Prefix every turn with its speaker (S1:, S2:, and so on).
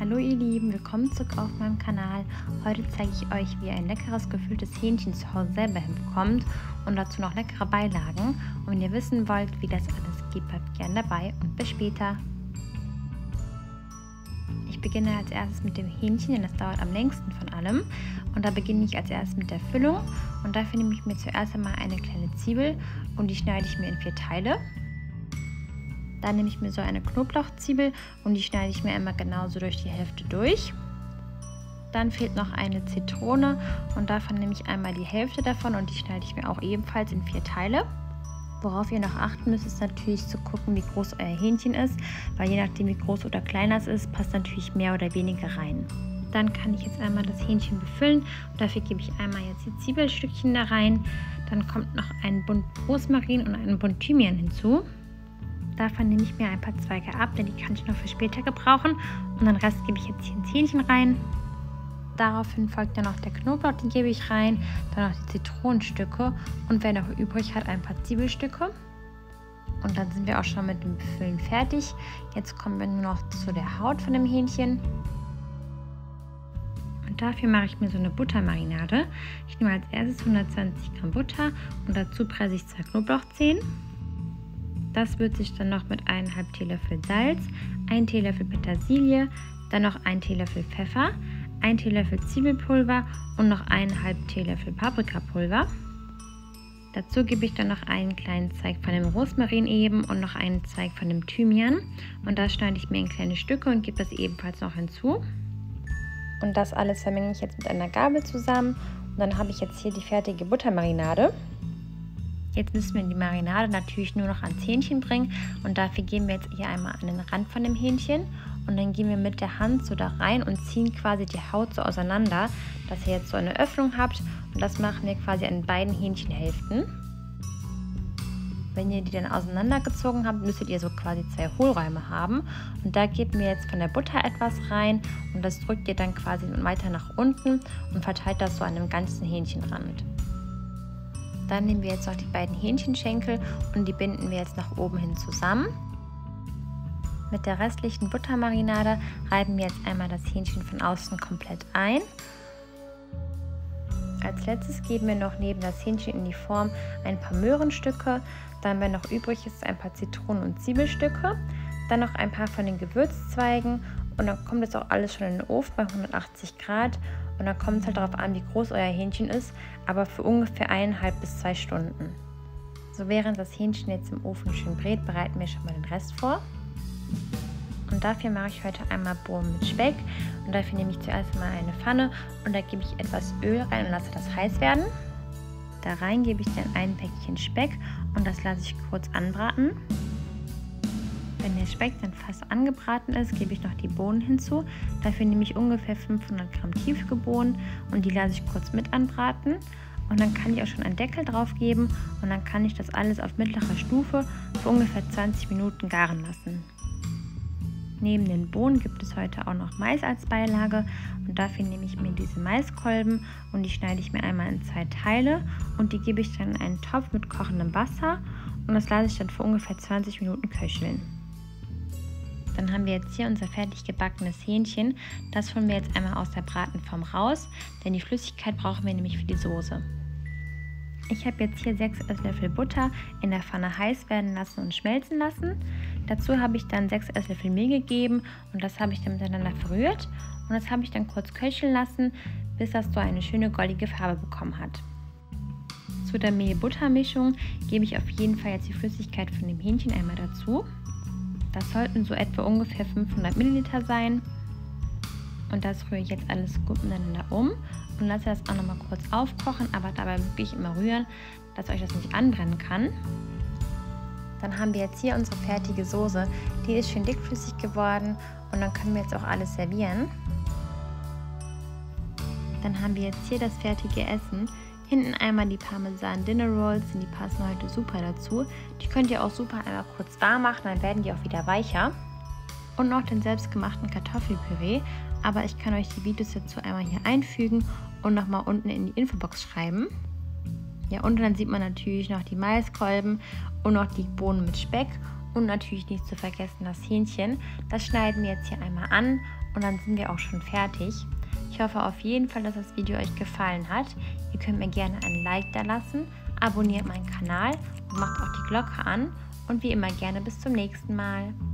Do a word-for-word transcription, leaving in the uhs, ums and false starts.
S1: Hallo ihr Lieben, willkommen zurück auf meinem Kanal. Heute zeige ich euch, wie ihr ein leckeres gefülltes Hähnchen zu Hause selber hinbekommt und dazu noch leckere Beilagen. Und wenn ihr wissen wollt, wie das alles geht, bleibt gerne dabei und bis später. Ich beginne als erstes mit dem Hähnchen, denn das dauert am längsten von allem. Und da beginne ich als erstes mit der Füllung. Und dafür nehme ich mir zuerst einmal eine kleine Zwiebel und die schneide ich mir in vier Teile. Dann nehme ich mir so eine Knoblauchzwiebel und die schneide ich mir einmal genauso durch die Hälfte durch. Dann fehlt noch eine Zitrone und davon nehme ich einmal die Hälfte davon und die schneide ich mir auch ebenfalls in vier Teile. Worauf ihr noch achten müsst, ist natürlich zu gucken, wie groß euer Hähnchen ist, weil je nachdem wie groß oder klein das ist, passt natürlich mehr oder weniger rein. Dann kann ich jetzt einmal das Hähnchen befüllen und dafür gebe ich einmal jetzt die Zwiebelstückchen da rein. Dann kommt noch ein Bund Rosmarin und ein Bund Thymian hinzu. Davon nehme ich mir ein paar Zweige ab, denn die kann ich noch für später gebrauchen. Und den Rest gebe ich jetzt hier ins Hähnchen rein. Daraufhin folgt dann noch der Knoblauch, den gebe ich rein. Dann noch die Zitronenstücke und wer noch übrig hat, ein paar Zwiebelstücke. Und dann sind wir auch schon mit dem Befüllen fertig. Jetzt kommen wir nur noch zu der Haut von dem Hähnchen. Und dafür mache ich mir so eine Buttermarinade. Ich nehme als erstes hundertzwanzig Gramm Butter und dazu presse ich zwei Knoblauchzehen. Das würze ich dann noch mit eineinhalb Teelöffel Salz, ein Teelöffel Petersilie, dann noch ein Teelöffel Pfeffer, ein Teelöffel Zwiebelpulver und noch eineinhalb Teelöffel Paprikapulver. Dazu gebe ich dann noch einen kleinen Zweig von dem Rosmarin eben und noch einen Zweig von dem Thymian. Und das schneide ich mir in kleine Stücke und gebe das ebenfalls noch hinzu. Und das alles vermenge ich jetzt mit einer Gabel zusammen. Und dann habe ich jetzt hier die fertige Buttermarinade. Jetzt müssen wir die Marinade natürlich nur noch ans Hähnchen bringen und dafür gehen wir jetzt hier einmal an den Rand von dem Hähnchen und dann gehen wir mit der Hand so da rein und ziehen quasi die Haut so auseinander, dass ihr jetzt so eine Öffnung habt und das machen wir quasi an beiden Hähnchenhälften. Wenn ihr die dann auseinandergezogen habt, müsstet ihr so quasi zwei Hohlräume haben und da gebt mir jetzt von der Butter etwas rein und das drückt ihr dann quasi weiter nach unten und verteilt das so an dem ganzen Hähnchenrand. Dann nehmen wir jetzt noch die beiden Hähnchenschenkel und die binden wir jetzt nach oben hin zusammen. Mit der restlichen Buttermarinade reiben wir jetzt einmal das Hähnchen von außen komplett ein. Als letztes geben wir noch neben das Hähnchen in die Form ein paar Möhrenstücke, dann wenn noch übrig ist ein paar Zitronen- und Zwiebelstücke, dann noch ein paar von den Gewürzzweigen und dann kommt das auch alles schon in den Ofen bei hundertachtzig Grad. Und dann kommt es halt darauf an, wie groß euer Hähnchen ist, aber für ungefähr eineinhalb bis zwei Stunden. So während das Hähnchen jetzt im Ofen schön brät, bereiten wir schon mal den Rest vor. Und dafür mache ich heute einmal Bohnen mit Speck. Und dafür nehme ich zuerst mal eine Pfanne und da gebe ich etwas Öl rein und lasse das heiß werden. Da rein gebe ich dann ein Päckchen Speck und das lasse ich kurz anbraten. Wenn der Speck dann fast angebraten ist, gebe ich noch die Bohnen hinzu. Dafür nehme ich ungefähr fünfhundert Gramm Tiefkühlbohnen und die lasse ich kurz mit anbraten. Und dann kann ich auch schon einen Deckel drauf geben und dann kann ich das alles auf mittlerer Stufe für ungefähr zwanzig Minuten garen lassen. Neben den Bohnen gibt es heute auch noch Mais als Beilage und dafür nehme ich mir diese Maiskolben und die schneide ich mir einmal in zwei Teile und die gebe ich dann in einen Topf mit kochendem Wasser und das lasse ich dann für ungefähr zwanzig Minuten köcheln. Dann haben wir jetzt hier unser fertig gebackenes Hähnchen. Das holen wir jetzt einmal aus der Bratenform raus, denn die Flüssigkeit brauchen wir nämlich für die Soße. Ich habe jetzt hier sechs Esslöffel Butter in der Pfanne heiß werden lassen und schmelzen lassen. Dazu habe ich dann sechs Esslöffel Mehl gegeben und das habe ich dann miteinander verrührt. Und das habe ich dann kurz köcheln lassen, bis das so eine schöne goldige Farbe bekommen hat. Zu der Mehl-Butter-Mischung gebe ich auf jeden Fall jetzt die Flüssigkeit von dem Hähnchen einmal dazu. Das sollten so etwa ungefähr fünfhundert Milliliter sein. Und das rühre ich jetzt alles gut miteinander um und lasse das auch nochmal kurz aufkochen, aber dabei wirklich immer rühren, dass euch das nicht anbrennen kann. Dann haben wir jetzt hier unsere fertige Soße. Die ist schön dickflüssig geworden und dann können wir jetzt auch alles servieren. Dann haben wir jetzt hier das fertige Essen. Hinten einmal die Parmesan Dinner Rolls, die passen heute super dazu. Die könnt ihr auch super einmal kurz warm machen, dann werden die auch wieder weicher. Und noch den selbstgemachten Kartoffelpüree, aber ich kann euch die Videos dazu einmal hier einfügen und nochmal unten in die Infobox schreiben. Ja, und dann sieht man natürlich noch die Maiskolben und noch die Bohnen mit Speck Und natürlich nicht zu vergessen das Hähnchen. Das schneiden wir jetzt hier einmal an und dann sind wir auch schon fertig. Ich hoffe auf jeden Fall, dass das Video euch gefallen hat. Ihr könnt mir gerne ein Like da lassen, abonniert meinen Kanal und macht auch die Glocke an. Und wie immer gerne bis zum nächsten Mal.